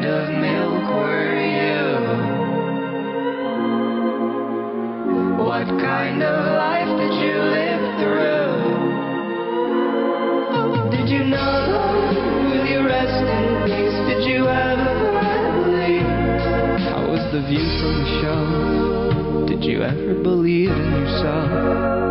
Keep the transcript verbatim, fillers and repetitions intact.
kind of milk were you? What kind of life did you live through? Did you know love? Will you rest in peace? Did you ever believe? How was the view from the show? Did you ever believe in yourself?